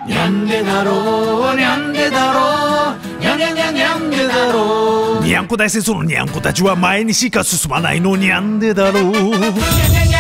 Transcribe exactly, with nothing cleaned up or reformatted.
にゃんでだろうにゃんでだろうにゃにゃにゃにゃんでだろう。 にゃんこ大戦争のにゃんこたちは前にしか進まないのにゃんでだろう。